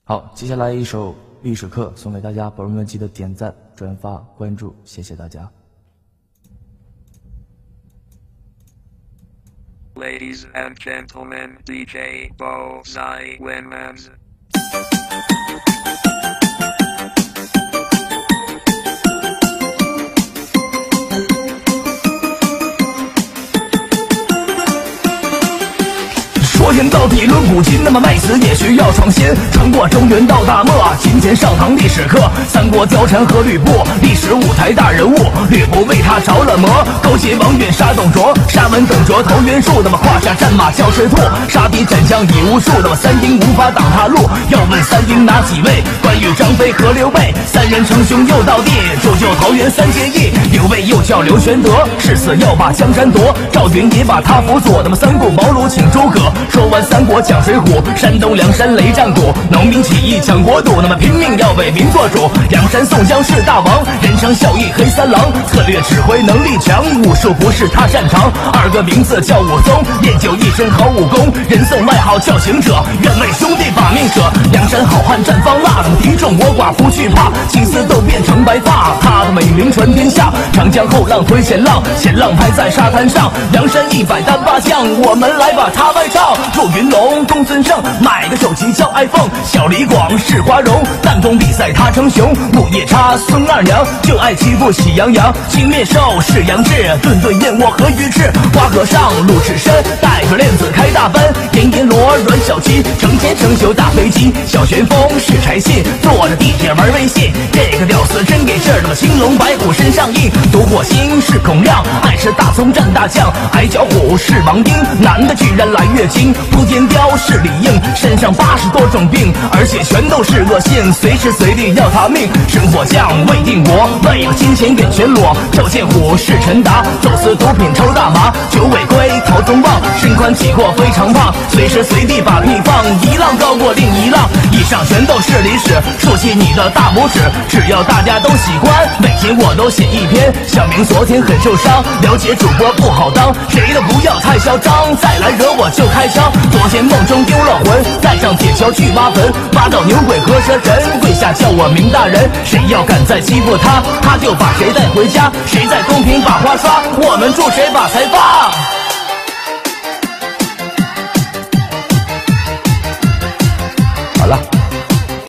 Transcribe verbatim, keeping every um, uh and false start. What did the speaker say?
好，接下来一首历史课送给大家，宝贝们记得点赞、转发、关注，谢谢大家。 Ladies and gentlemen, D J Bozai Winmans. 说言到底论古今，那么卖词也需要创新。穿过中原到大漠，今天上堂历史课。三国貂蝉和吕布，历史舞台大人物。吕布为他着了魔，勾结王允杀董卓，杀完董卓投袁术，那么胯下战马叫赤兔，杀敌斩将以无数，那么三英无法挡他路。要问三英哪几位？关羽、张飞和刘备，三人称兄又到地，铸就桃园三结义。刘备又叫刘玄德，誓死要把江山夺。赵云也把他辅佐，那么三顾茅庐请诸葛。说完三国讲水浒，山东梁山擂战鼓，农民起义抢国土，那么拼命要为民做主。梁山宋江是大王，人称孝义黑三郎，策略指挥能力强，武术不是他擅长。二哥名字叫武松，练就一身好武功，人送外号叫行者，愿为兄弟把命舍。梁山好汉战方腊，那么敌众我寡不惧怕，青丝都变成白发，他的美名传天下。长江后浪推前浪，前浪拍在沙滩上，梁山一百单八将，我们来把他外唱。陆云龙、公孙胜，买个手机叫 iPhone。小李广是花荣，弹弓比赛他称雄。木叶叉、孙二娘就爱欺负喜羊羊。青面兽是杨志，顿顿燕窝和鱼翅。花和尚陆赤身，带着链子开大奔。阎阎罗、阮小七，成天成宿打飞机。小旋风是柴进，坐着地铁玩微信。这个屌丝真给劲儿，那么青龙白虎身上印。独火星是孔亮，爱吃大葱蘸大酱。矮脚虎是王英，男的居然来月经。扑天雕是李应，身上八十多种病，而且全都是恶性，随时随地要他命。生火将魏定国，为了金钱演全裸。赵剑虎是陈达，走私毒品抽大麻。九尾龟陶宗旺，身宽体阔非常胖，随时随地把屁放，一浪高过另一浪。以上全都是历史，竖起你的大拇指，只要大家都喜欢，每天我都写一篇。小明昨天很受伤，了解主播不好当，谁都不要太嚣张，再来惹我就开枪。昨天梦中丢了魂，带上铁锹去挖坟，挖到牛鬼和蛇神，跪下叫我明大人。谁要敢再欺负他，他就把谁带回家。谁在公屏把花刷，我们祝谁把财发。